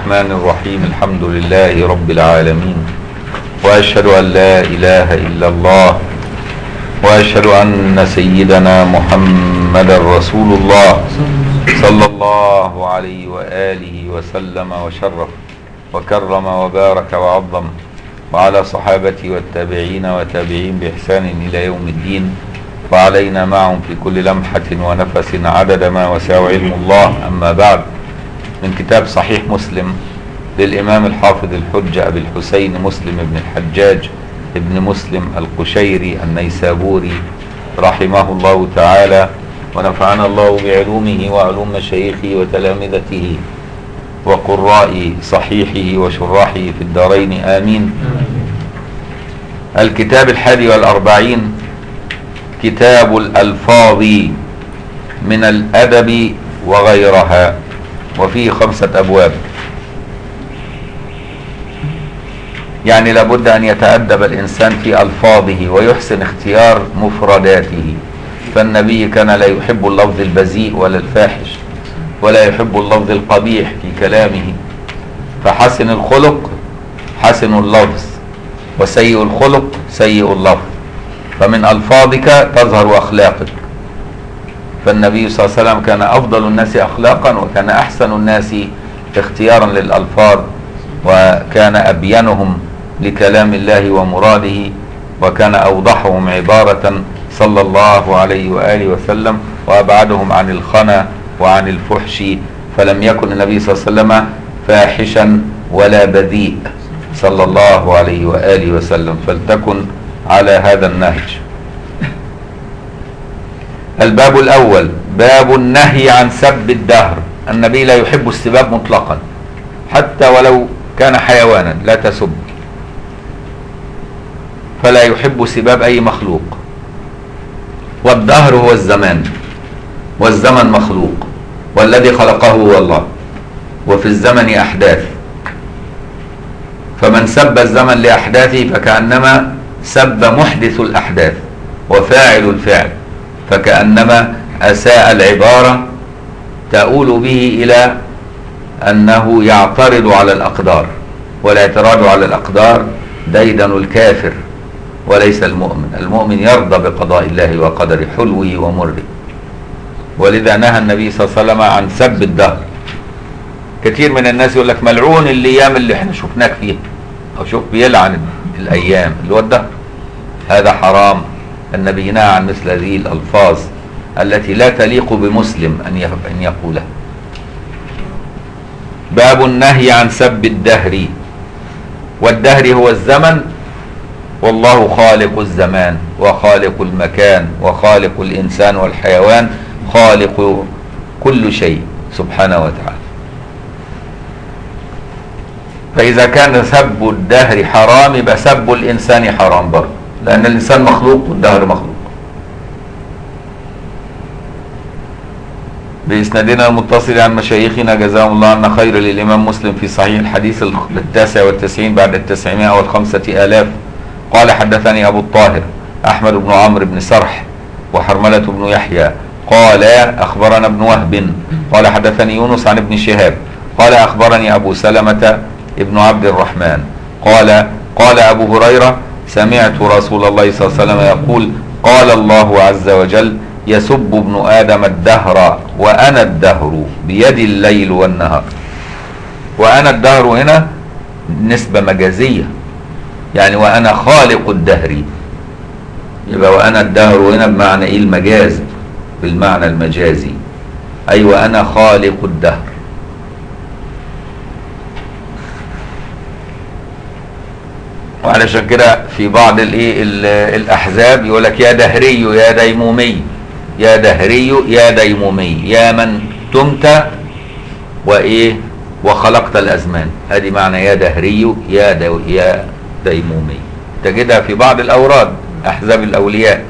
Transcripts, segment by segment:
الرحمن الرحيم. الحمد لله رب العالمين، وأشهد أن لا إله إلا الله، وأشهد أن سيدنا محمد رسول الله صلى الله عليه وآله وسلم وشرف وكرم وبارك وعظم، وعلى صحابته والتابعين وتابعين بإحسان إلى يوم الدين، وعلينا معهم في كل لمحة ونفس عدد ما وسع علم الله. أما بعد، من كتاب صحيح مسلم للإمام الحافظ الحجة أبي الحسين مسلم بن الحجاج ابن مسلم القشيري النيسابوري رحمه الله تعالى، ونفعنا الله بعلومه وعلوم مشايخه وتلامذته وقراء صحيحه وشراحه في الدارين آمين. الكتاب 41 كتاب الألفاظ من الأدب وغيرها، وفيه 5 أبواب. يعني لابد أن يتأدب الإنسان في ألفاظه ويحسن اختيار مفرداته، فالنبي كان لا يحب اللفظ البذيء ولا الفاحش، ولا يحب اللفظ القبيح في كلامه، فحسن الخلق حسن اللفظ، وسيء الخلق سيء اللفظ، فمن ألفاظك تظهر أخلاقك. فالنبي صلى الله عليه وسلم كان أفضل الناس أخلاقا، وكان أحسن الناس اختيارا للألفاظ، وكان أبينهم لكلام الله ومراده، وكان أوضحهم عبارة صلى الله عليه وآله وسلم، وأبعدهم عن الخنا وعن الفحش. فلم يكن النبي صلى الله عليه وسلم فاحشا ولا بذيء صلى الله عليه وآله وسلم، فلتكن على هذا النهج. الباب الأول باب النهي عن سب الدهر. النبي لا يحب السباب مطلقا، حتى ولو كان حيوانا لا تسب، فلا يحب سباب أي مخلوق. والدهر هو الزمان، والزمن مخلوق، والذي خلقه هو الله، وفي الزمن أحداث، فمن سب الزمن لأحداثه فكأنما سب محدث الأحداث وفاعل الفعل، فكأنما أساء العبارة تؤول به إلى أنه يعترض على الأقدار، والاعتراض على الأقدار ديدن الكافر وليس المؤمن. المؤمن يرضى بقضاء الله وقدره حلوه ومره، ولذا نهى النبي صلى الله عليه وسلم عن سب الدهر. كثير من الناس يقول لك ملعون الأيام اللي احنا شفناك فيها، أو شوف بيلعن الأيام اللي هو الدهر، هذا حرام. النبي نهى عن مثل هذه الألفاظ التي لا تليق بمسلم أن يقولها. باب النهي عن سب الدهر. والدهر هو الزمن، والله خالق الزمان وخالق المكان وخالق الإنسان والحيوان، خالق كل شيء سبحانه وتعالى. فإذا كان سب الدهر حرام يبقى سب الإنسان حرام برضه، لأن الإنسان مخلوق والدهر مخلوق. بإسنادنا المتصل عن مشايخنا جزاهم الله عنا خير للإمام مسلم في صحيح الحديث 99 بعد 900 و5000 قال: حدثني أبو الطاهر أحمد بن عمرو بن سرح وحرملة بن يحيى قال: أخبرنا ابن وهب قال: حدثني يونس عن ابن شهاب قال: أخبرني أبو سلمة ابن عبد الرحمن قال أبو هريرة: سمعت رسول الله صلى الله عليه وسلم يقول: قال الله عز وجل: يسب ابن آدم الدهر وأنا الدهر بيدي الليل والنهار. وأنا الدهر هنا نسبة مجازية، يعني وأنا خالق الدهر، يبقى وأنا الدهر هنا بمعنى إيه؟ المجاز، بالمعنى المجازي، أي وأنا خالق الدهر. وعلشان كده في بعض الأحزاب يقول لك: يا دهري يا ديمومي، يا دهري يا ديمومي، يا من دمت وخلقت الأزمان. هذه معنى يا دهري يا ديمومي، تجدها في بعض الأوراد أحزاب الأولياء.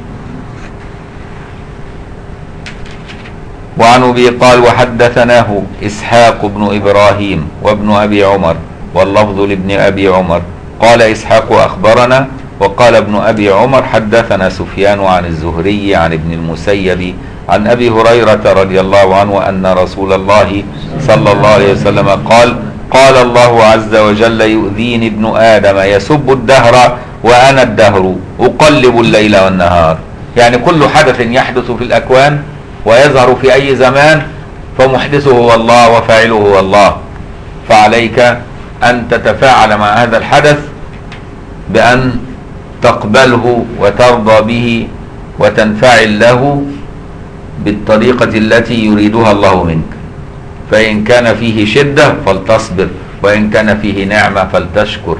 وعن أبي قال: وحدثناه إسحاق بن إبراهيم وابن أبي عمر، واللفظ لابن أبي عمر، قال إسحاق: أخبرنا، وقال ابن أبي عمر: حدثنا سفيان عن الزهري عن ابن المسيب عن أبي هريرة رضي الله عنه أن رسول الله صلى الله عليه وسلم قال: قال الله عز وجل: يؤذيني ابن آدم يسب الدهر وأنا الدهر أقلب الليل والنهار. يعني كل حدث يحدث في الأكوان ويظهر في أي زمان فمحدثه هو الله وفاعله هو الله، فعليك أن تتفاعل مع هذا الحدث بأن تقبله وترضى به وتنفعل له بالطريقة التي يريدها الله منك. فإن كان فيه شدة فلتصبر، وإن كان فيه نعمة فلتشكر.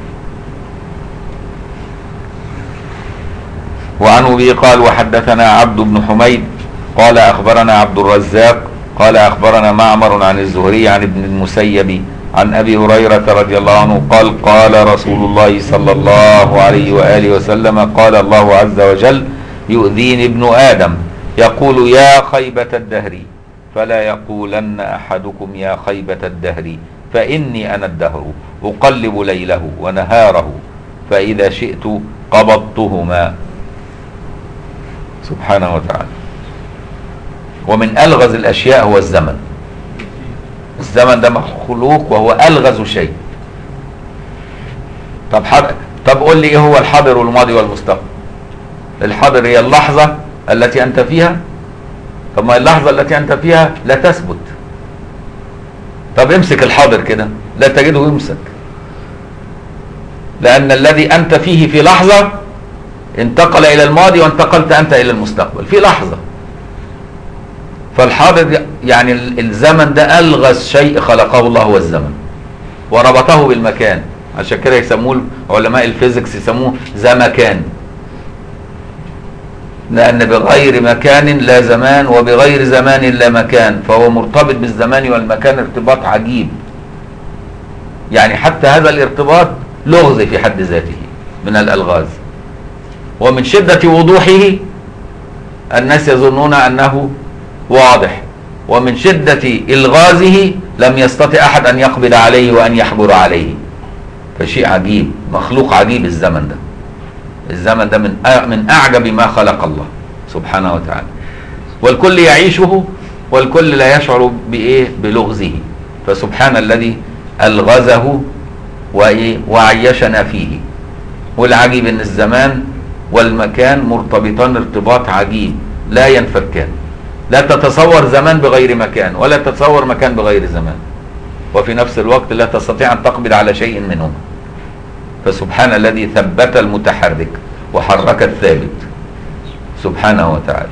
وعن أبي قال: وحدثنا عبد بن حميد قال أخبرنا عبد الرزاق قال أخبرنا معمر عن الزهري عن ابن المسيب عن أبي هريرة رضي الله عنه قال: قال رسول الله صلى الله عليه وآله وسلم: قال الله عز وجل: يؤذيني ابن آدم يقول يا خيبة الدهر، فلا يقولن أحدكم يا خيبة الدهر، فإني أنا الدهر أقلب ليله ونهاره، فإذا شئت قبضتهما. سبحانه وتعالى. ومن ألغز الأشياء هو الزمن. الزمن ده مخلوق وهو ألغز شيء. طب قول لي إيه هو الحاضر والماضي والمستقبل؟ الحاضر هي اللحظة التي أنت فيها. طب ما اللحظة التي أنت فيها لا تثبت. طب امسك الحاضر كده لا تجده يمسك، لأن الذي أنت فيه في لحظة انتقل إلى الماضي وانتقلت أنت إلى المستقبل في لحظة. فالحاضر يعني الزمن ده ألغز شيء خلقه الله هو الزمن، وربطه بالمكان. عشان كده يسموه علماء الفيزيكس يسموه زمكان، لأن بغير مكان لا زمان وبغير زمان لا مكان، فهو مرتبط بالزمان والمكان ارتباط عجيب. يعني حتى هذا الارتباط لغز في حد ذاته من الألغاز. ومن شدة وضوحه الناس يظنون أنه واضح، ومن شدة إلغازه لم يستطع أحد أن يقبل عليه وأن يحجر عليه. فشيء عجيب، مخلوق عجيب الزمن ده. الزمن ده من أعجب ما خلق الله سبحانه وتعالى، والكل يعيشه والكل لا يشعر بلغزه. فسبحان الذي ألغزه وعيشنا فيه. والعجيب أن الزمان والمكان مرتبطان ارتباط عجيب لا ينفكان. لا تتصور زمان بغير مكان، ولا تتصور مكان بغير زمان، وفي نفس الوقت لا تستطيع أن تقبل على شيء منهما. فسبحان الذي ثبت المتحرك وحرك الثابت سبحانه وتعالى.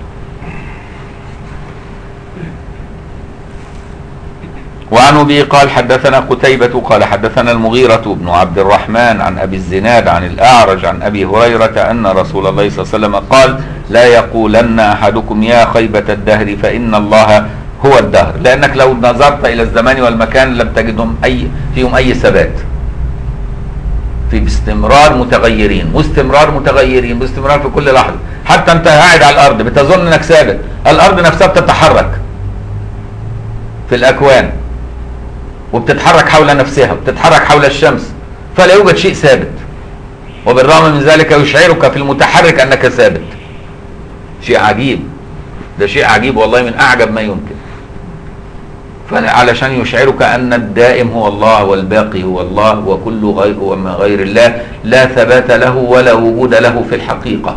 وعن أبي قال: حدثنا قتيبة قال حدثنا المغيرة بن عبد الرحمن عن أبي الزناد عن الأعرج عن أبي هريرة أن رسول الله صلى الله عليه وسلم قال: لا يقولن أحدكم يا خيبة الدهر فإن الله هو الدهر. لأنك لو نظرت إلى الزمان والمكان لم تجدهم فيهم أي ثبات، في باستمرار متغيرين باستمرار في كل لحظة. حتى أنت قاعد على الأرض بتظن أنك ثابت، الأرض نفسها بتتحرك في الأكوان، وبتتحرك حول نفسها، وبتتحرك حول الشمس، فلا يوجد شيء ثابت. وبالرغم من ذلك يشعرك في المتحرك أنك ثابت. شيء عجيب، ده شيء عجيب والله، من أعجب ما يمكن. فعلشان يشعرك أن الدائم هو الله والباقي هو الله، وكل غير وما غير الله لا ثبات له ولا وجود له في الحقيقة.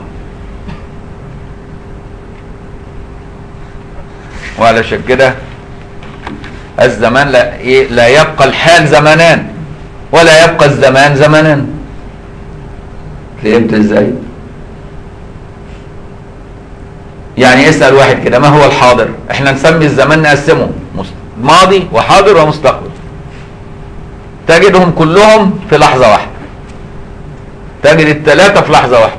وعلشان كده الزمان لا يبقى الحال زمانان، ولا يبقى الزمان زمانان. فهمت ازاي؟ يعني اسأل واحد كده ما هو الحاضر؟ احنا نسمي الزمان نقسمه ماضي وحاضر ومستقبل. تجدهم كلهم في لحظة واحدة، تجد الثلاثة في لحظة واحدة.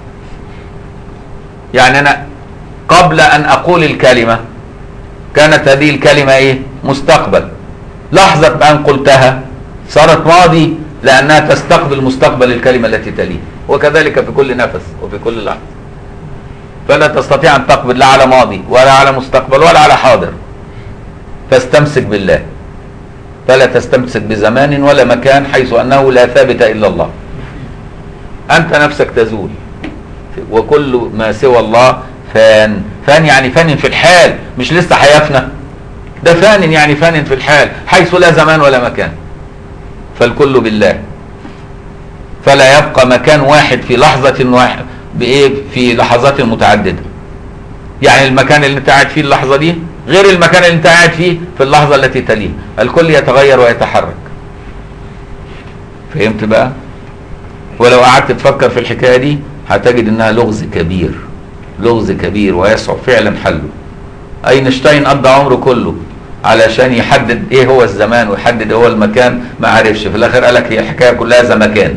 يعني أنا قبل أن أقول الكلمة كانت هذه الكلمة مستقبل، لحظة أن قلتها صارت ماضي لأنها تستقبل مستقبل الكلمة التي تليه. وكذلك في كل نفس وفي كل لحظة. فلا تستطيع أن تقبل لا على ماضي ولا على مستقبل ولا على حاضر. فاستمسك بالله، فلا تستمسك بزمان ولا مكان، حيث أنه لا ثابت إلا الله. أنت نفسك تزول، وكل ما سوى الله فان. فان يعني فان في الحال، مش لسه هيفنى. ده فان يعني فان في الحال، حيث لا زمان ولا مكان. فالكل بالله، فلا يبقى مكان واحد في لحظة واحد بإيه في لحظات متعددة. يعني المكان اللي انت قاعد فيه اللحظة دي غير المكان اللي انت قاعد فيه في اللحظة التي تليه، الكل يتغير ويتحرك. فهمت بقى؟ ولو قعدت تفكر في الحكاية دي هتجد انها لغز كبير، لغز كبير ويصعب فعلا حله. اينشتاين قضى عمره كله علشان يحدد ايه هو الزمان ويحدد ايه هو المكان، ما عرفش، في الاخر قالك هي الحكايه كلها زمكان،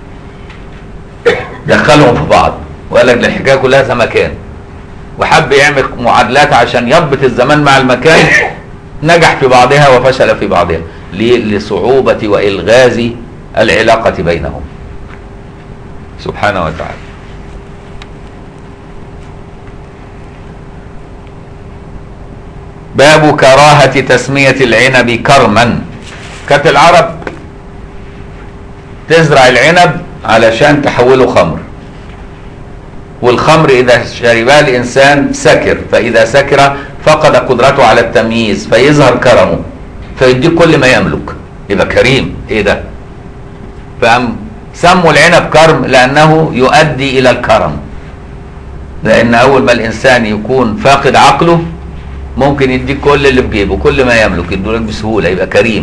دخلهم في بعض وقال لك الحكايه كلها زمكان، وحب يعمل معادلات عشان يضبط الزمان مع المكان، نجح في بعضها وفشل في بعضها. ليه؟ لصعوبه والغاز العلاقه بينهم سبحانه وتعالى. باب كراهة تسمية العنب كرما. كانت العرب تزرع العنب علشان تحوله خمر، والخمر إذا شربها الإنسان سكر، فإذا سكر فقد قدرته على التمييز فيظهر كرمه فيديك كل ما يملك، يبقى كريم. إيه ده؟ فهم سموا العنب كرم لأنه يؤدي إلى الكرم، لأن أول ما الإنسان يكون فاقد عقله ممكن يديك كل اللي بجيبه، كل ما يملك يدولك بسهولة، يبقى كريم.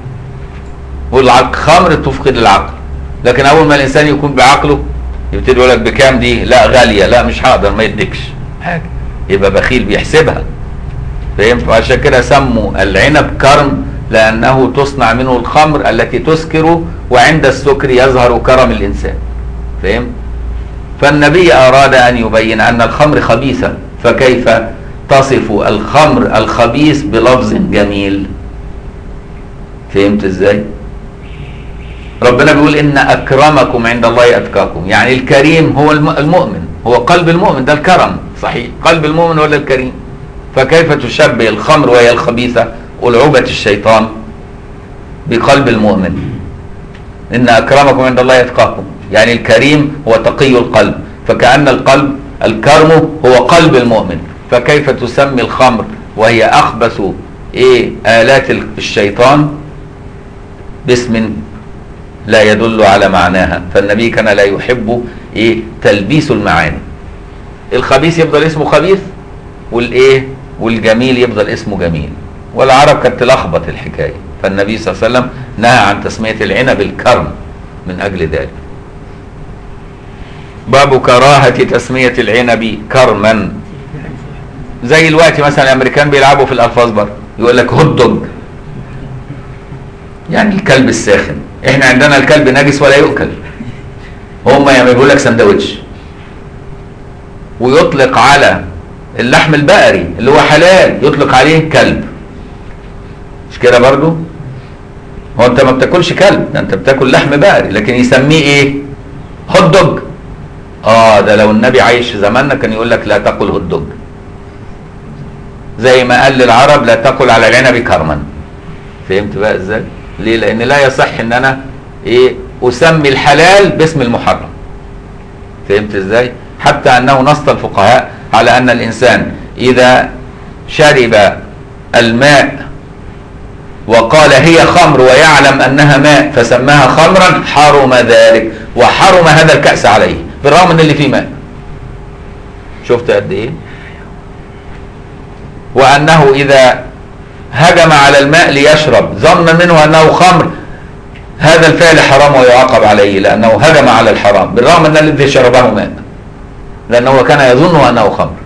والخمر تفقد العقل، لكن أول ما الإنسان يكون بعقله يبتدي يقول لك بكام دي؟ لا غالية، لا مش هقدر، ما يديكش حاجة، يبقى بخيل بيحسبها. فهمت؟ وعشان كده سموا العنب كرم لأنه تصنع منه الخمر التي تسكر، وعند السكر يظهر كرم الإنسان. فهمت؟ فالنبي أراد أن يبين أن الخمر خبيثة، فكيف تصف الخمر الخبيث بلفظ جميل؟ فهمت ازاي؟ ربنا بيقول ان اكرمكم عند الله اتقاكم، يعني الكريم هو المؤمن، هو قلب المؤمن، ده الكرم صحيح، قلب المؤمن هو الكريم. فكيف تشبه الخمر وهي الخبيثة ألعوبة الشيطان بقلب المؤمن؟ ان اكرمكم عند الله اتقاكم، يعني الكريم هو تقي القلب، فكأن القلب الكرم هو قلب المؤمن، فكيف تسمي الخمر وهي أخبث آلات الشيطان باسم لا يدل على معناها؟ فالنبي كان لا يحب تلبيس المعاني. الخبيث يفضل اسمه خبيث، والجميل يفضل اسمه جميل، والعرب كانت تلخبط الحكاية، فالنبي صلى الله عليه وسلم نهى عن تسمية العنب الكرم من أجل ذلك. باب كراهة تسمية العنب كرما. زي الوقت مثلا الامريكان بيلعبوا في الالفاظ بره، يقول لك هوت دوج، يعني الكلب الساخن. احنا عندنا الكلب نجس ولا يؤكل، هم يعملوا لك سندوتش. ويطلق على اللحم البقري اللي هو حلال يطلق عليه كلب، مش كده برضو؟ هو انت ما بتاكلش كلب، ده انت بتاكل لحم بقري، لكن يسميه هوت دوج. ده لو النبي عايش في زماننا كان يقول لك لا تاكل هوت دوج، زي ما قال للعرب لا تاكل على العنب كرما. فهمت بقى ازاي؟ ليه؟ لان لا يصح ان انا اسمي الحلال باسم المحرم. فهمت ازاي؟ حتى انه نص الفقهاء على ان الانسان اذا شرب الماء وقال هي خمر ويعلم انها ماء فسماها خمرا حرم ذلك، وحرم هذا الكأس عليه بالرغم ان اللي فيه ماء. شفت قد ايه؟ وأنه إذا هجم على الماء ليشرب ظن منه أنه خمر، هذا الفعل حرام ويعاقب عليه لأنه هجم على الحرام بالرغم أن الذي شربه ماء، لأنه كان يظن أنه خمر.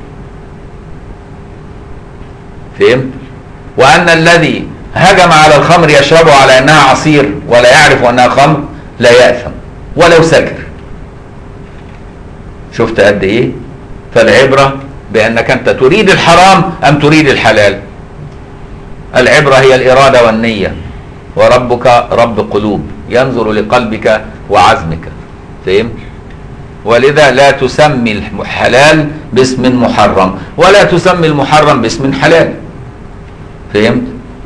فهمت؟ وأن الذي هجم على الخمر يشربه على أنها عصير ولا يعرف أنها خمر لا يأثم ولو سكر. شفت قد إيه؟ فالعبرة بأنك أنت تريد الحرام أم تريد الحلال. العبرة هي الإرادة والنية، وربك رب قلوب ينظر لقلبك وعزمك. فهمت؟ ولذا لا تسمي الحلال باسم محرم ولا تسمي المحرم باسم حلال. فهمت؟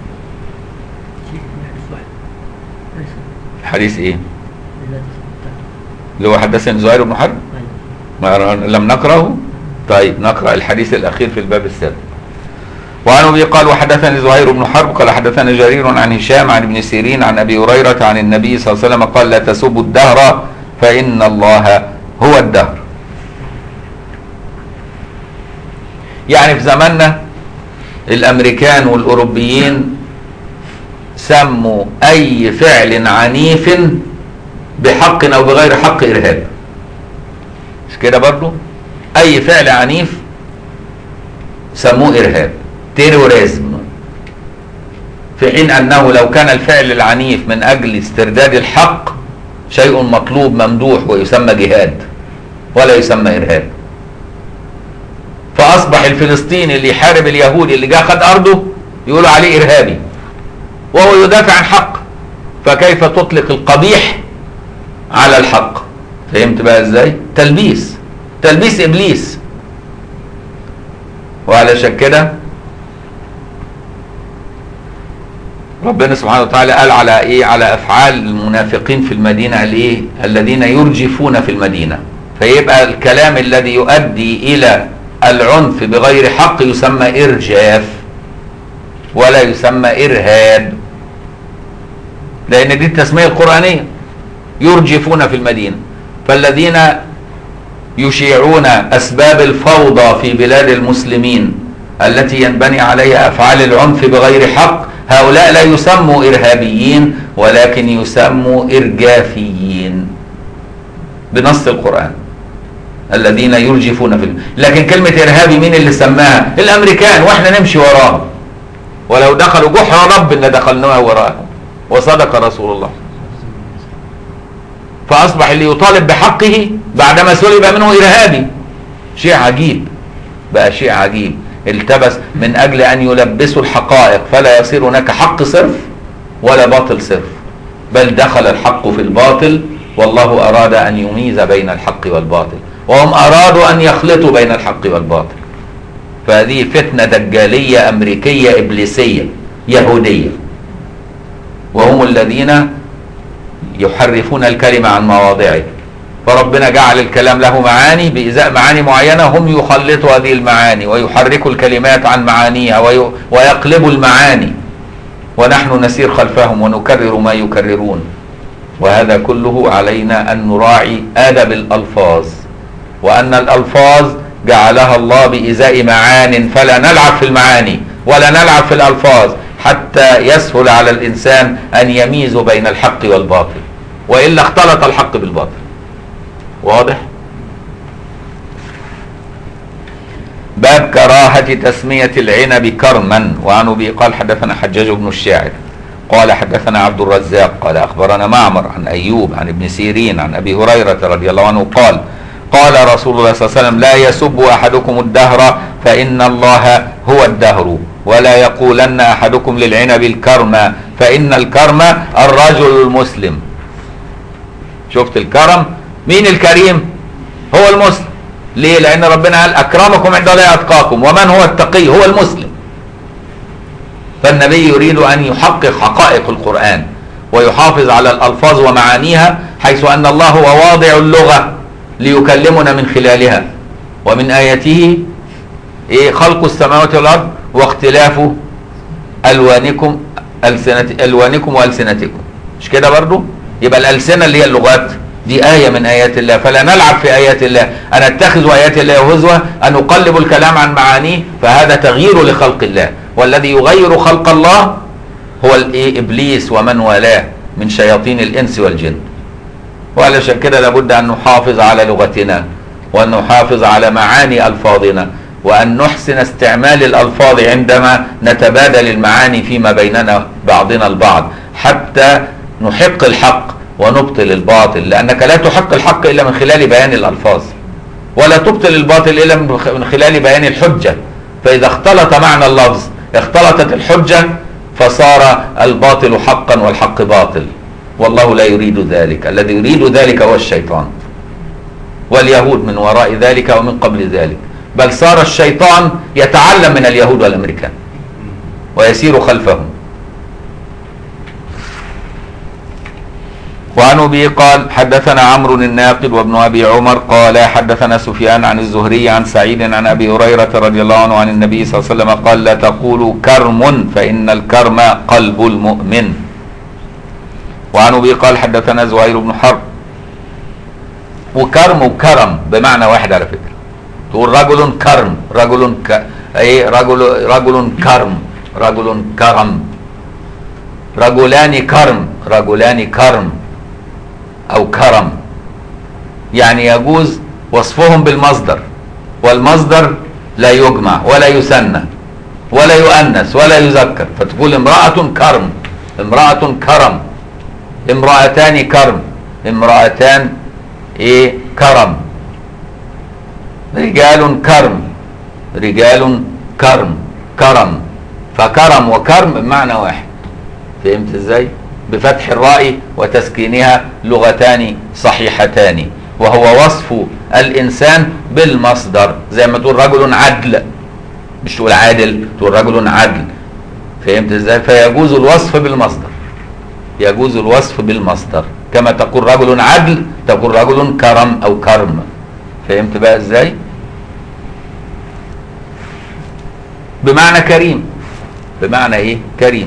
حديث ايه اللي هو حدثني زهير بن حرب؟ لم نقرأه. طيب نقرأ الحديث الأخير في الباب السابق. وعن ابي قال وحدثني زهير بن حرب قال حدثنا جرير عن هشام عن ابن سيرين عن ابي هريره عن النبي صلى الله عليه وسلم قال لا تسبوا الدهر فان الله هو الدهر. يعني في زماننا الامريكان والاوروبيين سموا اي فعل عنيف بحق او بغير حق ارهاب. مش كده برضو؟ اي فعل عنيف سموه ارهاب، تيروريزم، في حين انه لو كان الفعل العنيف من اجل استرداد الحق شيء مطلوب ممدوح ويسمى جهاد ولا يسمى ارهاب. فاصبح الفلسطيني اللي يحارب اليهودي اللي جاء خد ارضه يقولوا عليه ارهابي وهو يدافع عن حق، فكيف تطلق القبيح على الحق؟ فهمت بقى ازاي؟ تلبيس ابليس. وعلشان كده ربنا سبحانه وتعالى قال على ايه؟ على افعال المنافقين في المدينه الايه؟ الذين يرجفون في المدينه. فيبقى الكلام الذي يؤدي الى العنف بغير حق يسمى ارجاف ولا يسمى ارهاب، لان دي التسميه القرانيه، يرجفون في المدينه. فالذين يشيعون اسباب الفوضى في بلاد المسلمين التي ينبني عليها افعال العنف بغير حق، هؤلاء لا يسموا ارهابيين ولكن يسموا ارجافيين بنص القرآن، الذين يرجفون في لكن كلمة ارهابي مين اللي سماها؟ الامريكان، واحنا نمشي وراهم، ولو دخلوا جحر رب لدخلناها وراهم، وصدق رسول الله. فاصبح اللي يطالب بحقه بعدما سلب منه ارهابي. شيء عجيب، بقى شيء عجيب، التبس من اجل ان يلبسوا الحقائق فلا يصير هناك حق صرف ولا باطل صرف، بل دخل الحق في الباطل، والله اراد ان يميز بين الحق والباطل، وهم ارادوا ان يخلطوا بين الحق والباطل. فهذه فتنة دجالية امريكية ابليسية يهودية، وهم الذين يحرفون الكلمة عن مواضعه. فربنا جعل الكلام له معاني بإزاء معاني معينة، هم يخلطوا هذه المعاني ويحركوا الكلمات عن معانيها ويقلبوا المعاني، ونحن نسير خلفهم ونكرر ما يكررون. وهذا كله علينا أن نراعي آدب الألفاظ، وأن الألفاظ جعلها الله بإزاء معان، فلا نلعب في المعاني ولا نلعب في الألفاظ حتى يسهل على الإنسان أن يميز بين الحق والباطل، وإلا اختلط الحق بالباطل. واضح؟ باب كراهة تسمية العنب كرما. وعن أبي قال حدثنا حجاج بن الشاعر قال حدثنا عبد الرزاق قال أخبرنا معمر عن أيوب عن ابن سيرين عن أبي هريرة رضي الله عنه قال قال رسول الله صلى الله عليه وسلم لا يسب أحدكم الدهر فإن الله هو الدهر، ولا يقولن أحدكم للعنب الكرم فإن الكرم الرجل المسلم. شفت الكرم؟ مين الكريم؟ هو المسلم. ليه؟ لأن ربنا قال أكرمكم عند الله أتقاكم، ومن هو التقي؟ هو المسلم. فالنبي يريد أن يحقق حقائق القرآن ويحافظ على الألفاظ ومعانيها، حيث أن الله هو واضع اللغة ليكلمنا من خلالها. ومن آياته خلق السماوات والأرض واختلاف ألوانكم وألسنتكم. مش كده برضو؟ يبقى الألسنة اللي هي اللغات دي آية من آيات الله، فلا نلعب في آيات الله، أن نتخذ آيات الله هزوة، أن نقلب الكلام عن معانيه، فهذا تغيير لخلق الله. والذي يغير خلق الله هو إبليس ومن والاه من شياطين الإنس والجن. وعلشان كده لابد أن نحافظ على لغتنا، وأن نحافظ على معاني ألفاظنا، وأن نحسن استعمال الألفاظ عندما نتبادل المعاني فيما بيننا بعضنا البعض، حتى نحق الحق ونبطل الباطل، لأنك لا تحق الحق إلا من خلال بيان الألفاظ، ولا تبطل الباطل إلا من خلال بيان الحجة. فإذا اختلط معنى اللفظ اختلطت الحجة فصار الباطل حقا والحق باطل، والله لا يريد ذلك. الذي يريد ذلك هو الشيطان واليهود من وراء ذلك ومن قبل ذلك، بل صار الشيطان يتعلم من اليهود والأمريكان ويسير خلفهم. وعن أبي قال حدثنا عمرو الناقد وابن أبي عمر قال حدثنا سفيان عن الزهري عن سعيد عن أبي هريرة رضي الله عنه عن النبي صلى الله عليه وسلم قال لا تقولوا كرم فإن الكرم قلب المؤمن. وعن أبي قال حدثنا زهير بن حرب. وكرم وكرم بمعنى واحد على فكرة. تقول رجل كرم، رجل كرم، رجل كرم، رجلان كرم، رجلان كرم أو كرم، يعني يجوز وصفهم بالمصدر، والمصدر لا يجمع ولا يثنى ولا يؤنث ولا يذكر، فتقول امرأة كرم، امرأة كرم، امرأتان كرم، امرأتان ايه كرم، رجال كرم، رجال كرم، كرم، فكرم وكرم بمعنى واحد. فهمت ازاي؟ بفتح الراء وتسكينها لغتان صحيحتان، وهو وصف الانسان بالمصدر، زي ما تقول رجل عدل، مش تقول عادل، تقول رجل عدل. فهمت ازاي؟ فيجوز الوصف بالمصدر، يجوز الوصف بالمصدر، كما تقول رجل عدل تقول رجل كرم او كرم. فهمت بقى ازاي؟ بمعنى كريم، بمعنى ايه؟ كريم.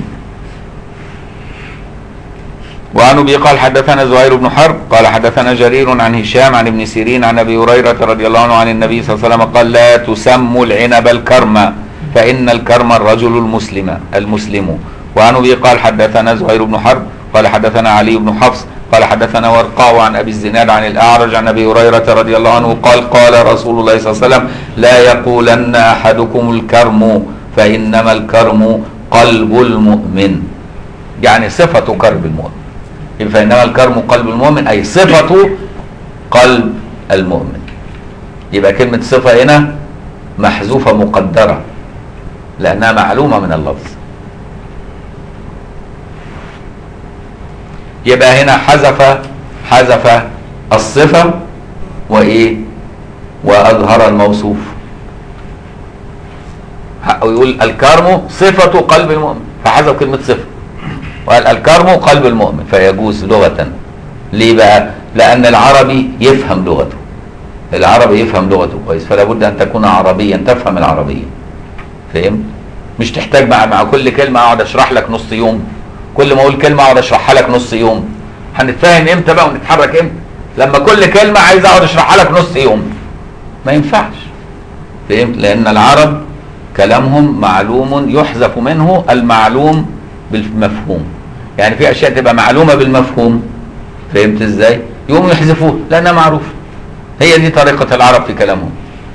وعن ابي قال حدثنا زهير بن حرب قال حدثنا جرير عن هشام عن ابن سيرين عن ابي هريره رضي الله عنه عن النبي صلى الله عليه وسلم قال لا تسموا العنب الكرم فان الكرم الرجل المسلم. وعن ابي قال حدثنا زهير بن حرب قال حدثنا علي بن حفص قال حدثنا ورقاء عن ابي الزناد عن الاعرج عن ابي هريره رضي الله عنه قال قال رسول الله صلى الله عليه وسلم لا يقولن احدكم الكرم فانما الكرم قلب المؤمن، يعني صفه قلب المؤمن. فإنما الكرم قلب المؤمن أي صفة قلب المؤمن. يبقى كلمة صفة هنا محذوفة مقدرة لأنها معلومة من اللفظ. يبقى هنا حذف الصفة وإيه؟ وأظهر الموصوف. يقول الكرم صفة قلب المؤمن فحذف كلمة صفة، وقال الكرم قلب المؤمن، فيجوز لغة. ليه بقى؟ لأن العربي يفهم لغته، العربي يفهم لغته كويس، فلا بد أن تكون عربيا تفهم العربية. فهمت؟ مش تحتاج مع كل كلمة أقعد أشرح لك نص يوم، كل ما أقول كلمة أقعد أشرحها لك نص يوم. هنتفاهم إمتى بقى ونتحرك إمتى؟ لما كل كلمة عايز أقعد أشرحها لك نص يوم، ما ينفعش. فهمت؟ لأن العرب كلامهم معلوم يحذف منه المعلوم بالمفهوم، يعني في اشياء تبقى معلومه بالمفهوم. فهمت ازاي؟ يقوموا يحذفوه لانها معروفه. هي دي طريقه العرب في كلامهم.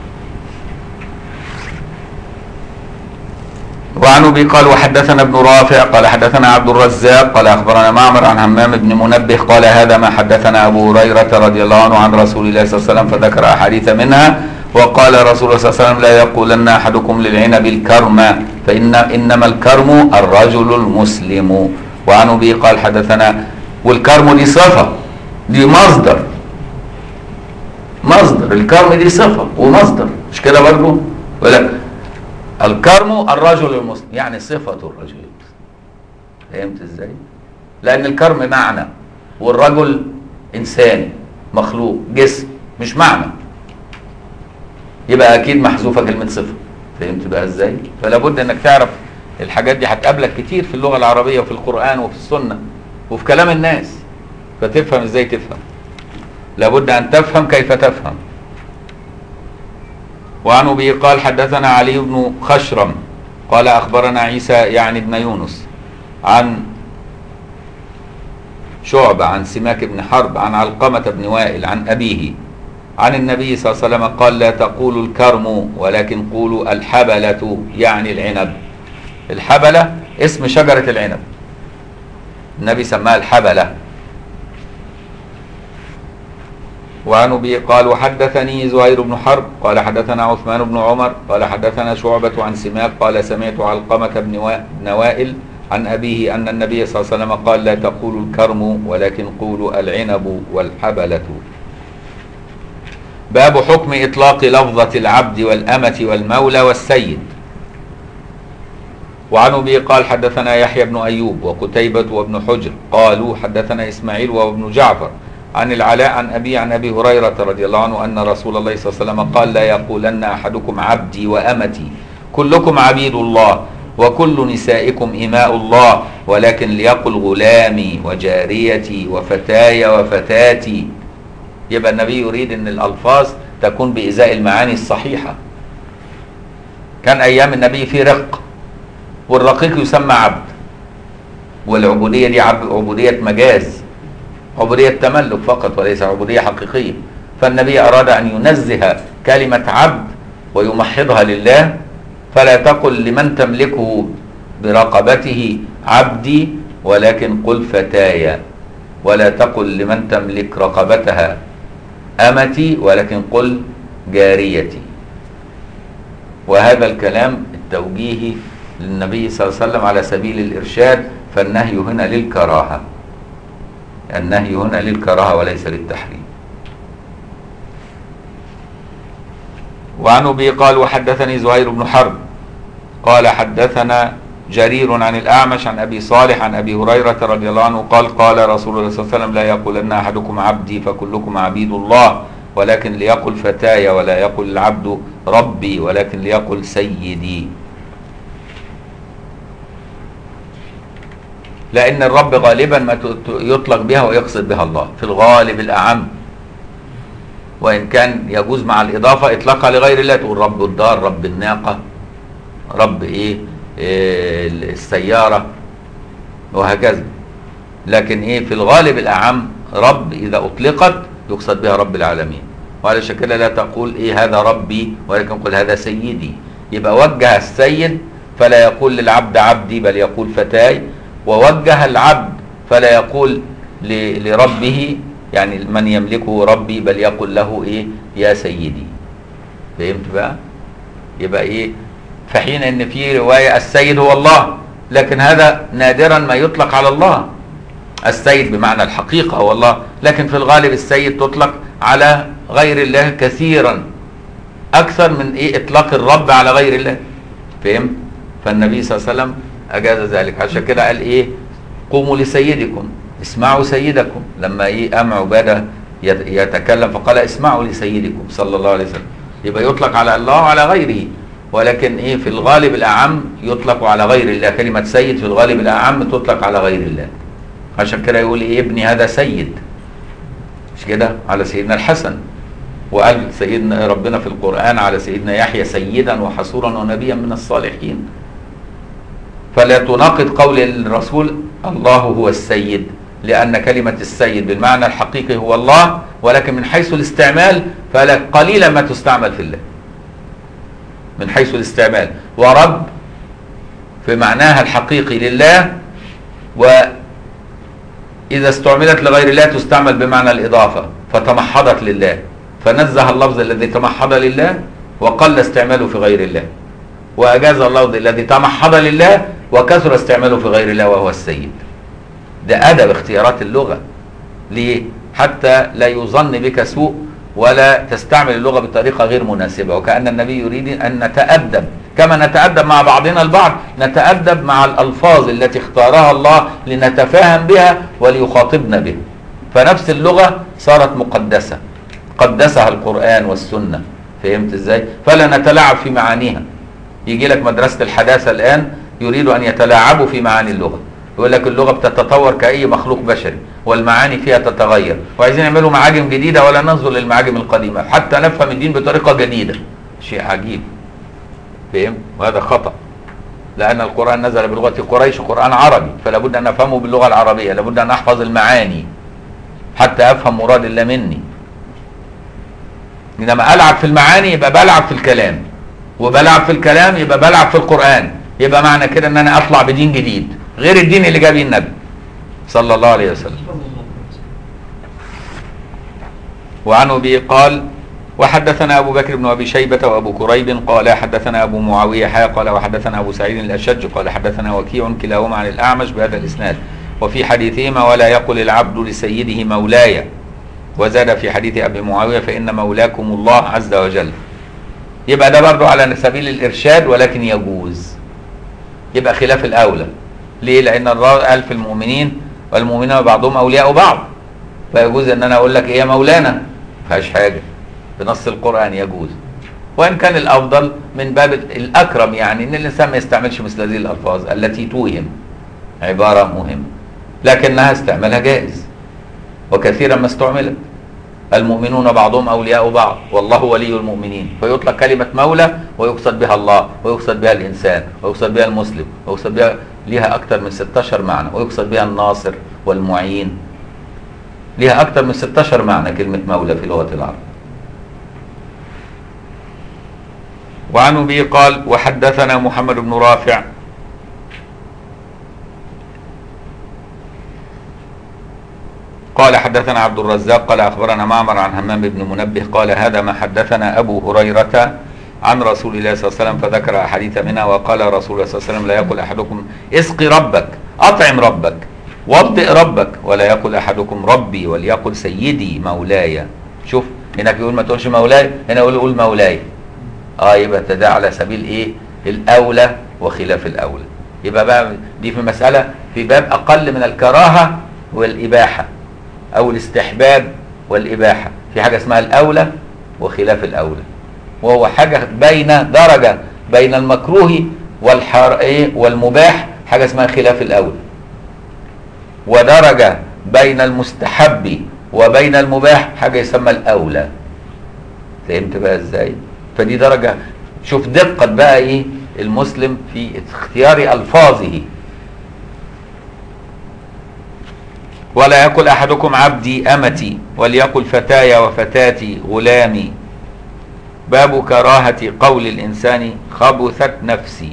وعن ابي قال وحدثنا ابن رافع قال حدثنا عبد الرزاق قال اخبرنا معمر عن همام بن منبه قال هذا ما حدثنا ابو هريره رضي الله عنه عن رسول الله صلى الله عليه وسلم، فذكر احاديث منها. وقال رسول الله صلى الله عليه وسلم لا يقولن احدكم للعنب الكرم انما الكرم الرجل المسلم. وعن ابي قال حدثنا، والكرم دي صفه، دي مصدر الكرم دي صفه ومصدر، مش كده برضه؟ ولكن الكرم الرجل المسلم يعني صفه الرجل المسلم. فهمت ازاي؟ لان الكرم معنى والرجل انسان مخلوق جسم مش معنى، يبقى اكيد محذوفه كلمه صفه. فهمت بقى ازاي؟ فلا بد انك تعرف الحاجات دي، هتقابلك كتير في اللغه العربيه وفي القران وفي السنه وفي كلام الناس، فتفهم ازاي تفهم. لابد ان تفهم كيف تفهم. وعن ابي قال حدثنا علي بن خشرم قال اخبرنا عيسى يعني ابن يونس عن شعبة عن سماك بن حرب عن علقمة بن وائل عن أبيه عن النبي صلى الله عليه وسلم قال لا تقولوا الكرم ولكن قولوا الحبلة، يعني العنب. الحبلة اسم شجرة العنب، النبي سماها الحبلة. وعن أبي قال وحدثني زهير بن حرب قال حدثنا عثمان بن عمر قال حدثنا شعبة عن سماك قال سمعت علقمة بن وائل عن أبيه أن النبي صلى الله عليه وسلم قال لا تقولوا الكرم ولكن قولوا العنب والحبلة. باب حكم إطلاق لفظة العبد والأمة والمولى والسيد. وعن أبي قال حدثنا يحيى بن أيوب وقتيبة وابن حجر قالوا حدثنا إسماعيل وابن جعفر عن العلاء عن أبي هريرة رضي الله عنه أن رسول الله صلى الله عليه وسلم قال لا يقولن أحدكم عبدي وأمتي كلكم عبيد الله وكل نسائكم إماء الله ولكن ليقل غلامي وجاريتي وفتاي وفتاتي. يبقى النبي يريد أن الألفاظ تكون بإزاء المعاني الصحيحة. كان أيام النبي في رق، والرقيق يسمى عبد، والعبودية دي عبودية مجاز، عبودية تملك فقط وليس عبودية حقيقية. فالنبي أراد أن ينزه كلمة عبد ويمحضها لله، فلا تقل لمن تملكه برقبته عبدي ولكن قل فتايا، ولا تقل لمن تملك رقبتها أمتي ولكن قل جاريتي. وهذا الكلام التوجيهي للنبي صلى الله عليه وسلم على سبيل الإرشاد، فالنهي هنا للكراهة، النهي هنا للكراهة وليس للتحريم. وعن أبي قال وحدثني زهير بن حرب قال حدثنا جرير عن الأعمش عن أبي صالح عن أبي هريرة رضي الله عنه قال قال رسول الله صلى الله عليه وسلم لا يقولن أحدكم عبدي فكلكم عبيد الله ولكن ليقل فتاي، ولا يقل العبد ربي ولكن ليقل سيدي. لأن الرب غالبا ما يطلق بها ويقصد بها الله في الغالب الأعم، وإن كان يجوز مع الإضافة إطلاقها لغير الله، تقول رب الدار، رب الناقة، رب السيارة وهكذا. لكن في الغالب الأعم رب إذا أطلقت يقصد بها رب العالمين. وعلى شكل لا تقول هذا ربي ولكن قل هذا سيدي. يبقى وجه السيد فلا يقول للعبد عبدي بل يقول فتاي، ووجه العبد فلا يقول لربه يعني من يملكه ربي بل يقول له يا سيدي. فهمت بقى؟ يبقى في حين ان في رواية السيد هو الله، لكن هذا نادرا ما يطلق على الله. السيد بمعنى الحقيقة هو الله، لكن في الغالب السيد تطلق على غير الله كثيرا اكثر من اطلاق الرب على غير الله. فهمت؟ فالنبي صلى الله عليه وسلم اجاز ذلك، عشان كده قال قوموا لسيدكم اسمعوا سيدكم. لما قام عبادة يتكلم فقال اسمعوا لسيدكم صلى الله عليه وسلم. يبقى يطلق على الله وعلى غيره، ولكن في الغالب الأعم يطلق على غير الله. كلمة سيد في الغالب الأعم تطلق على غير الله. عشان كده يقول ابني هذا سيد، مش كده؟ على سيدنا الحسن. وقال سيدنا ربنا في القرآن على سيدنا يحيى سيدا وحصورا ونبيا من الصالحين. فلا تناقض قول الرسول الله هو السيد، لأن كلمة السيد بالمعنى الحقيقي هو الله، ولكن من حيث الاستعمال فلا قليلا ما تستعمل في الله من حيث الاستعمال. ورب في معناها الحقيقي لله، وإذا استعملت لغير الله تستعمل بمعنى الإضافة فتمحضت لله، فنزه اللفظ الذي تمحض لله وقل استعماله في غير الله، وأجاز اللفظ الذي تمحض لله وكثر استعماله في غير الله وهو السيد. ده أدب اختيارات اللغة. ليه؟ حتى لا يظن بك سوء ولا تستعمل اللغة بطريقة غير مناسبة. وكأن النبي يريد أن نتأدب كما نتأدب مع بعضنا البعض، نتأدب مع الألفاظ التي اختارها الله لنتفاهم بها وليخاطبنا بها. فنفس اللغة صارت مقدسة، قدسها القرآن والسنة. فهمت ازاي؟ فلا نتلاعب في معانيها. يجي لك مدرسة الحداثة الآن يريد أن يتلاعبوا في معاني اللغة، يقول لك اللغة بتتطور كأي مخلوق بشري والمعاني فيها تتغير، وعايزين يعملوا معاجم جديدة ولا ننظر للمعاجم القديمة حتى نفهم الدين بطريقة جديدة. شيء عجيب. فهم؟ وهذا خطأ، لأن القرآن نزل بلغة قريش، قرآن عربي، فلا بد أن نفهمه باللغة العربية، لابد أن أحفظ المعاني حتى أفهم مراد الله مني. إنما ألعب في المعاني يبقى بلعب في الكلام، وبلعب في الكلام يبقى بلعب في القرآن. يبقى معنى كده أن أنا أطلع بدين جديد غير الدين اللي جاب النبي صلى الله عليه وسلم. وعن أبي قال وحدثنا أبو بكر بن أبي شيبة وأبو كريب قال حدثنا أبو معاوية قال وحدثنا أبو سعيد الأشج قال حدثنا وكيع كلاهما عن الأعمش بهذا الإسناد، وفي حديثهما ولا يقل العبد لسيده مولاي، وزاد في حديث أبي معاوية فإن مولاكم الله عز وجل. يبقى ده برضو على سبيل الإرشاد ولكن يجوز. يبقى خلاف الاولى. ليه؟ لان الله قال في المؤمنين والمؤمنين بعضهم اولياء بعض، فيجوز ان انا اقول لك ايه يا مولانا، ما فيهاش حاجه، بنص القران يجوز. وان كان الافضل من باب الاكرم يعني ان الانسان ما يستعملش مثل هذه الالفاظ التي توهم، عباره مهمه لكنها استعمالها جائز وكثيرا ما استعملت. المؤمنون بعضهم اولياء بعض والله ولي المؤمنين، فيطلق كلمه مولى ويقصد بها الله ويقصد بها الانسان ويقصد بها المسلم ويقصد بها، ليها اكثر من 16 معنى، ويقصد بها الناصر والمعين، ليها اكثر من 16 معنى كلمه مولى في لغه العرب. وعن ابي قال وحدثنا محمد بن رافع قال حدثنا عبد الرزاق قال اخبرنا معمر عن همام بن منبه قال هذا ما حدثنا ابو هريره عن رسول الله صلى الله عليه وسلم، فذكر احاديث منها. وقال رسول الله صلى الله عليه وسلم لا يقل احدكم اسقي ربك، اطعم ربك، وابدئ ربك، ولا يقل احدكم ربي وليقل سيدي مولاي. شوف هناك يقول ما تقولش مولاي، هنا يقول مولاي. يبقى ده على سبيل ايه؟ الاولى وخلاف الاولى. يبقى بقى دي في مساله في باب اقل من الكراهه والاباحه او الاستحباب والاباحه، في حاجه اسمها الاولى وخلاف الاولى، وهو حاجه بين درجه بين المكروه والمباح، حاجه اسمها خلاف الاولى، ودرجه بين المستحب وبين المباح حاجه يسمى الاولى. فهمت بقى ازاي؟ فدي درجه. شوف دقه بقى ايه المسلم في اختيار الفاظه. ولا يقل احدكم عبدي امتي وليقل فتاي وفتاتي غلامي. باب كراهه قول الانسان خبثت نفسي،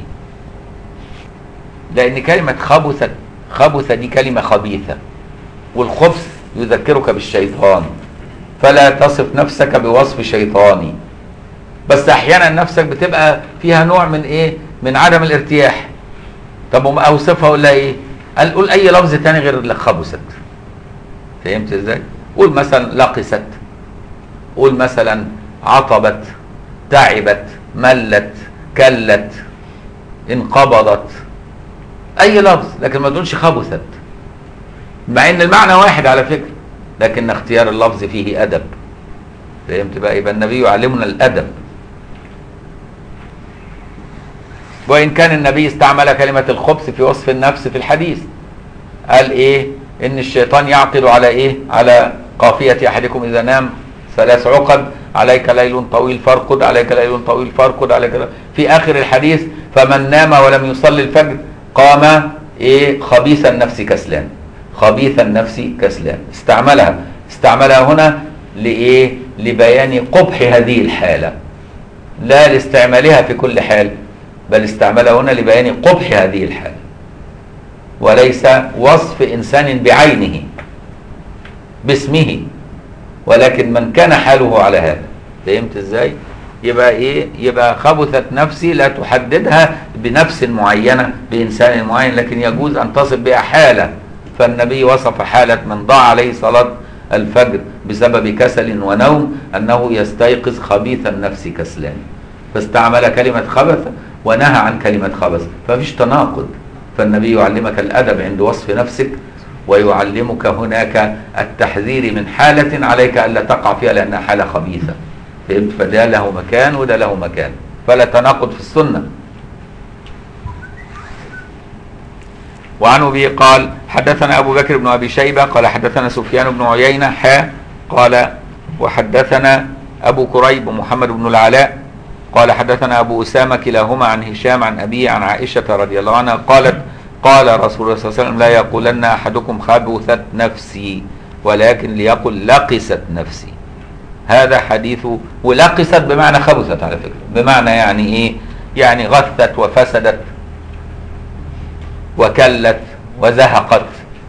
لان كلمه خبث دي كلمه خبيثه، والخبث يذكرك بالشيطان، فلا تصف نفسك بوصف شيطاني. بس احيانا نفسك بتبقى فيها نوع من ايه؟ من عدم الارتياح. طب اوصفها اقول لها ايه؟ قول اي لفظ تاني غير خبثت. فهمت ازاي؟ قول مثلا لقست، قول مثلا عطبت، تعبت، ملت، كلت، انقبضت، اي لفظ، لكن ما تقولش خبثت، مع ان المعنى واحد على فكره، لكن اختيار اللفظ فيه ادب. فهمت بقى؟ يبقى النبي يعلمنا الادب. وان كان النبي استعمل كلمه الخبث في وصف النفس في الحديث، قال ايه؟ ان الشيطان يعقد على ايه؟ على قافيه احدكم اذا نام 3 عقد، عليك ليل طويل فارقد، عليك ليل طويل فارقد، عليك ليل. في اخر الحديث فمن نام ولم يصلي الفجر قام ايه؟ خبيث النفس كسلان. خبيث النفس كسلان، استعملها هنا لايه؟ لبيان قبح هذه الحاله، لا لاستعمالها في كل حال، بل استعملها هنا لبيان قبح هذه الحاله، وليس وصف انسان بعينه باسمه، ولكن من كان حاله على هذا. فهمت ازاي؟ يبقى ايه؟ يبقى خبثت نفسي لا تحددها بنفس معينه بانسان معين، لكن يجوز ان تصف بها حاله. فالنبي وصف حاله من ضاع عليه صلاه الفجر بسبب كسل ونوم انه يستيقظ خبيث النفس كسلان، فاستعمل كلمه خبث ونهى عن كلمه خبث، فمفيش تناقض. فالنبي يعلمك الادب عند وصف نفسك، ويعلمك هناك التحذير من حاله عليك الا تقع فيها لانها حاله خبيثه. فهمت؟ فده له مكان وده له مكان، فلا تناقض في السنه. وعن ابي قال حدثنا ابو بكر بن ابي شيبه قال حدثنا سفيان بن عيينه قال وحدثنا ابو كريب محمد بن العلاء قال حدثنا ابو اسامه كلاهما عن هشام عن ابيه عن عائشه رضي الله عنها قالت قال رسول الله صلى الله عليه وسلم لا يقولن احدكم خبثت نفسي ولكن ليقل لقست نفسي. هذا حديث، ولقست بمعنى خبثت على فكره، بمعنى يعني ايه؟ يعني غثت وفسدت وكلت وزهقت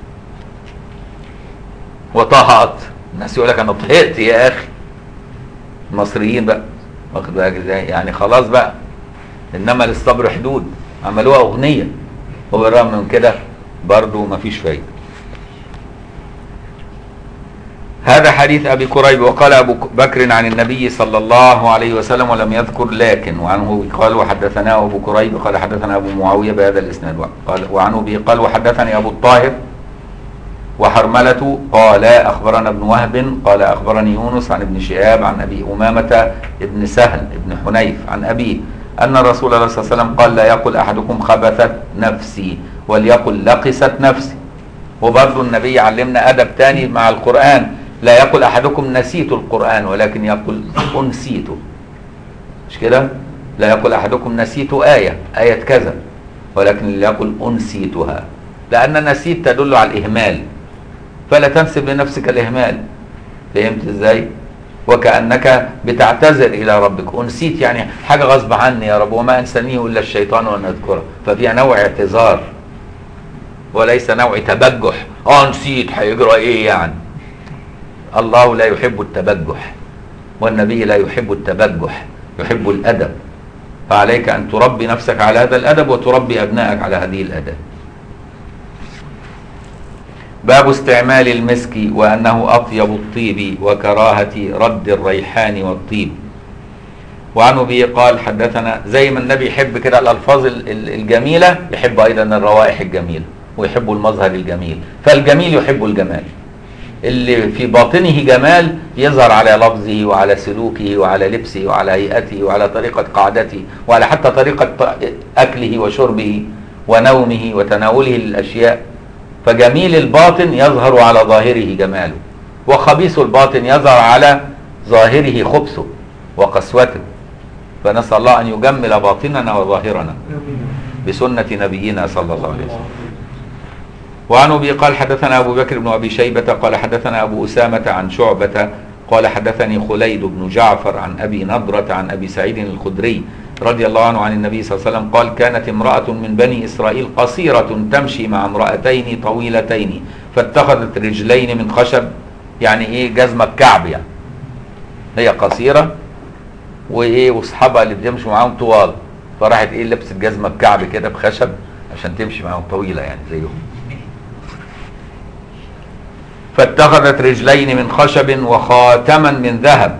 وطهقت. الناس يقول لك انا طهقت يا اخي، المصريين بقى واخد بالك ازاي؟ يعني خلاص بقى، انما للصبر حدود، عملوها اغنيه، وبالرغم من كده برضه مفيش فايده. هذا حديث أبي كريب. وقال أبو بكر عن النبي صلى الله عليه وسلم ولم يذكر لكن، وعنه قال وحدثنا أبو كريب قال حدثنا أبو معاوية بهذا الإسناد، وعنه به قال وحدثني أبو الطاهر وحرملة قال أخبرنا ابن وهب قال أخبرني يونس عن ابن شهاب عن أبي أمامة ابن سهل ابن حنيف عن أبيه أن رسول الله صلى الله عليه وسلم قال لا يقل أحدكم خبثت نفسي وليقل لقست نفسي. وبرضه النبي علمنا أدب تاني مع القرآن، لا يقل أحدكم نسيت القرآن ولكن يقول أنسيته، مش كده؟ لا يقل أحدكم نسيت آية كذا ولكن يقول أنسيتها، لأن نسيت تدل على الإهمال، فلا تنسب لنفسك الإهمال. فهمت إزاي؟ وكأنك بتعتذر إلى ربك. أنسيت يعني حاجة غصب عني يا رب، وما أنسانيه إلا الشيطان وأن أذكره، ففيها نوع اعتذار وليس نوع تبجح. نسيت هيجرى إيه يعني؟ الله لا يحب التبجح والنبي لا يحب التبجح، يحب الأدب. فعليك أن تربي نفسك على هذا الأدب وتربي أبنائك على هذه الأدب. باب استعمال المسك وأنه أطيب الطيب وكراهة رد الريحان والطيب. وعنه به قال حدثنا، زي ما النبي يحب كده الألفاظ الجميلة يحب أيضا الروائح الجميلة ويحب المظهر الجميل. فالجميل يحب الجمال، اللي في باطنه جمال يظهر على لفظه وعلى سلوكه وعلى لبسه وعلى هيئته وعلى طريقة قعدته وعلى حتى طريقة أكله وشربه ونومه وتناوله للأشياء. فجميل الباطن يظهر على ظاهره جماله، وخبيث الباطن يظهر على ظاهره خبثه وقسوته. فنسأل الله أن يجمل باطننا وظاهرنا بسنة نبينا صلى الله عليه وسلم. وعن أبي قال حدثنا أبو بكر بن أبي شيبة قال حدثنا أبو أسامة عن شعبة قال حدثني خليد بن جعفر عن أبي نضرة عن أبي سعيد الخدري رضي الله عنه عن النبي صلى الله عليه وسلم قال كانت امرأة من بني إسرائيل قصيرة تمشي مع امرأتين طويلتين فاتخذت رجلين من خشب، يعني ايه جزمة بكعب، يعني هي قصيرة وايه واصحابها اللي بتمشي معاهم طوال، فراحت ايه لبست جزمة بكعب كده بخشب عشان تمشي معاهم طويلة يعني زيهم. فاتخذت رجلين من خشب وخاتما من ذهب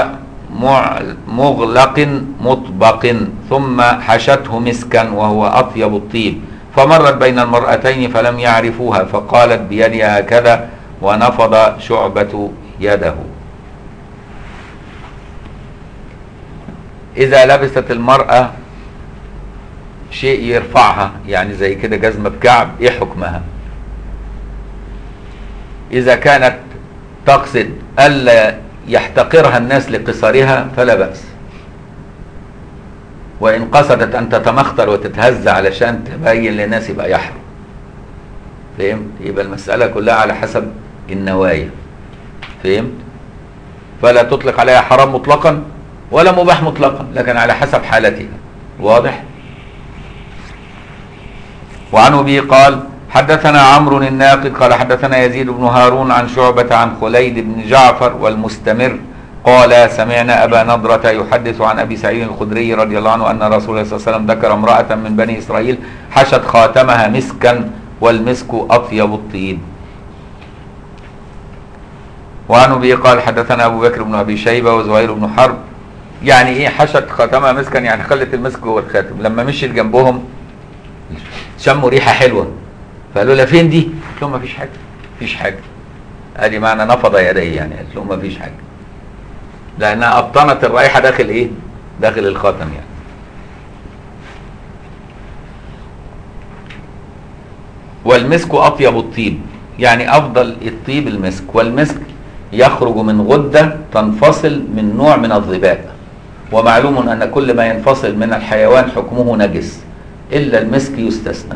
مغلق مطبق ثم حشته مسكا وهو أطيب الطيب، فمرت بين المرأتين فلم يعرفوها فقالت بيدها هكذا ونفض شعبة يده. إذا لبست المرأة شيء يرفعها يعني زي كده جزمة بكعب، إيه حكمها؟ إذا كانت تقصد ألا يحتقرها الناس لقصرها فلا بأس، وإن قصدت أن تتمخطر وتتهز علشان تبين للناس يبقى يحرم. فهمت؟ يبقى المسألة كلها على حسب النوايا. فهمت؟ فلا تطلق عليها حرام مطلقا ولا مباح مطلقا، لكن على حسب حالتها. واضح؟ وعنه به قال حدثنا عمرو الناقد قال حدثنا يزيد بن هارون عن شعبة عن خليد بن جعفر والمستمر قال سمعنا أبا نضرة يحدث عن أبي سعيد الخدري رضي الله عنه أن رسول الله صلى الله عليه وسلم ذكر امرأة من بني إسرائيل حشت خاتمها مسكا والمسك أطيب الطيب. وعنه به قال حدثنا أبو بكر بن أبي شيبة وزهير بن حرب. يعني إيه حشت خاتمها مسكا؟ يعني خلت المسك جوه الخاتم، لما مشيت جنبهم شموا ريحة حلوة فقالوا لها فين دي؟ قلت لهم مفيش حاجة. مفيش حاجة ادي معنى نفض يديه، يعني قلت لهم مفيش حاجة لأنها أبطنت الرائحة داخل إيه؟ داخل الخاتم يعني. والمسك أطيب الطيب، يعني أفضل الطيب المسك، والمسك يخرج من غدة تنفصل من نوع من الظباء، ومعلوم أن كل ما ينفصل من الحيوان حكمه نجس إلا المسك يستثنى.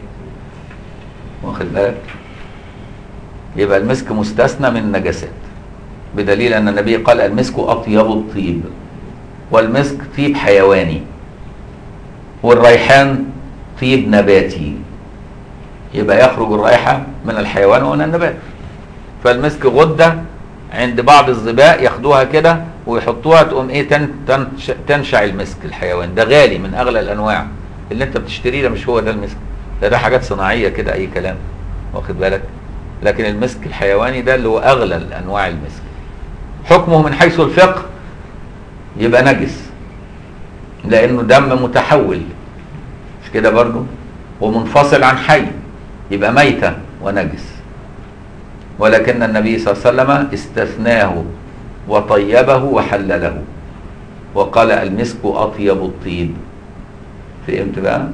واخد بالك؟ يبقى المسك مستثنى من النجاسات، بدليل أن النبي قال المسك أطيب الطيب، والمسك طيب حيواني، والريحان طيب نباتي، يبقى يخرج الرائحة من الحيوان ومن النبات. فالمسك غدة عند بعض الظباء ياخدوها كده ويحطوها تقوم ايه تنشع المسك الحيوان، ده غالي من اغلى الانواع اللي انت بتشتريه، ده مش هو ده المسك، ده حاجات صناعية كده اي كلام. واخد بالك؟ لكن المسك الحيواني ده اللي هو أغلى أنواع المسك. حكمه من حيث الفقه يبقى نجس، لأنه دم متحول، مش كده برضو؟ ومنفصل عن حي، يبقى ميتة ونجس. ولكن النبي صلى الله عليه وسلم استثناه وطيبه وحلله، وقال المسك أطيب الطيب. فهمت بقى؟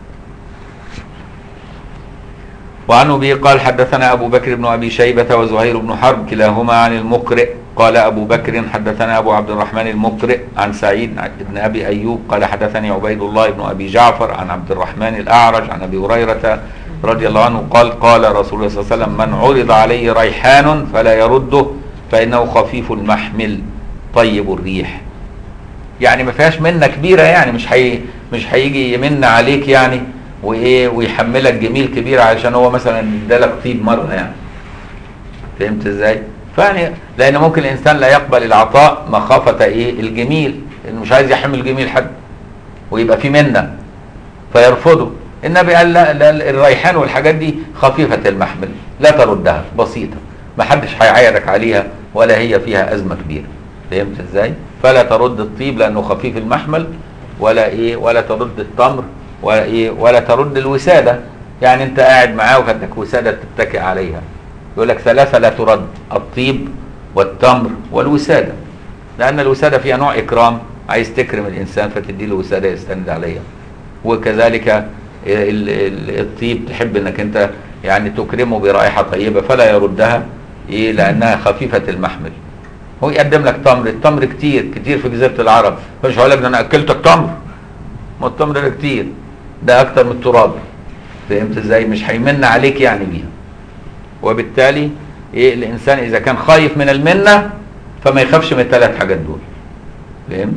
وعن أبي قال حدثنا أبو بكر بن أبي شيبة وزهير بن حرب كلاهما عن المقرئ قال أبو بكر حدثنا أبو عبد الرحمن المقرئ عن سعيد بن أبي أيوب قال حدثني عبيد الله بن أبي جعفر عن عبد الرحمن الأعرج عن أبي هريرة رضي الله عنه قال قال رسول الله صلى الله عليه وسلم من عرض عليه ريحان فلا يرده فإنه خفيف المحمل طيب الريح. يعني ما فيهاش منة كبيرة، يعني مش هيجي يمن عليك يعني وايه ويحملك جميل كبير علشان هو مثلا ادالك طيب مرة يعني. فهمت ازاي؟ فيعني لان ممكن الانسان لا يقبل العطاء مخافة ايه الجميل، انه مش عايز يحمل جميل حد ويبقى في منة فيرفضه. النبي قال لا الريحان والحاجات دي خفيفة المحمل لا تردها، بسيطة، ما حدش هيعايرك عليها ولا هي فيها أزمة كبيرة. فهمت ازاي؟ فلا ترد الطيب لأنه خفيف المحمل، ولا ترد التمر، ولا ترد الوسادة. يعني انت قاعد معاه وخدك وسادة تتكئ عليها، يقول لك ثلاثة لا ترد: الطيب والتمر والوسادة، لأن الوسادة فيها نوع إكرام، عايز تكرم الإنسان فتدي له وسادة يستند عليها. وكذلك الطيب تحب انك انت يعني تكرمه برائحة طيبة فلا يردها لأنها خفيفة المحمل. هو يقدم لك تمر، التمر كتير في جزيرة العرب، مش هقول لك ده انا اكلتك تمر، ما التمر ده كتير، ده اكتر من التراب. فهمت ازاي؟ مش هيمن عليك يعني بيها. وبالتالي الانسان اذا كان خايف من المنة فما يخافش من الثلاث حاجات دول. فهمت؟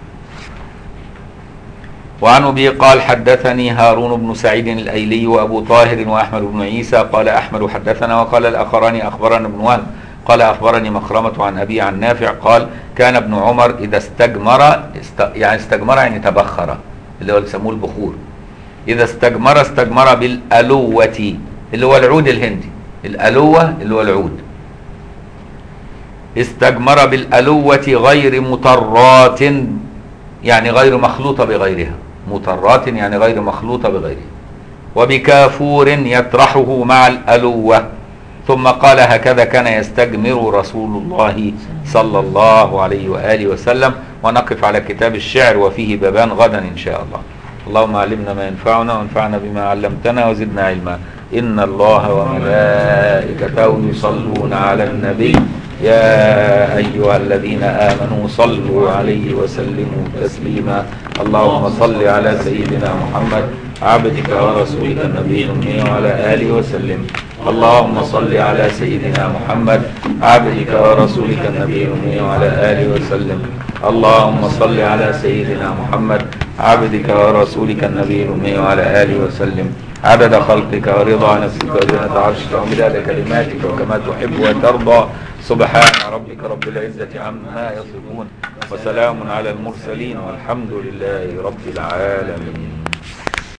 وعن أبي قال حدثني هارون بن سعيد الأيلي وأبو طاهر وأحمد بن عيسى قال أحمد حدثنا، وقال الآخران أخبرنا ابن وهب قال أخبرني مخرمة عن أبي عن نافع قال كان ابن عمر إذا استجمر يعني تبخر، اللي هو يسموه البخور. إذا استجمر بالألوة اللي هو العود الهندي، الألوة اللي هو العود. استجمر بالألوة غير مطرات يعني غير مخلوطة بغيرها، مطرات يعني غير مخلوطة بغيرها. وبكافور يطرحه مع الألوة. ثم قال هكذا كان يستجمر رسول الله صلى الله عليه وآله وسلم. ونقف على كتاب الشعر وفيه بابان غدا إن شاء الله. اللهم علمنا ما ينفعنا وانفعنا بما علمتنا وزدنا علما. إن الله وملائكته يصلون على النبي يا أيها الذين آمنوا صلوا عليه وسلموا تسليما. اللهم صل على سيدنا محمد عبدك ورسولك النبي الأمي وعلى آله وسلم. اللهم صل على سيدنا محمد عبدك ورسولك النبي الأمي وعلى آله وسلم. اللهم صل على سيدنا محمد عبدك ورسولك النبي الأمي وعلى آله وسلم. عدد خلقك ورضا نفسك وزنة عرشك ومداد كلماتك وكما تحب وترضى. سبحان ربك رب العزة عما يصفون وسلام على المرسلين والحمد لله رب العالمين.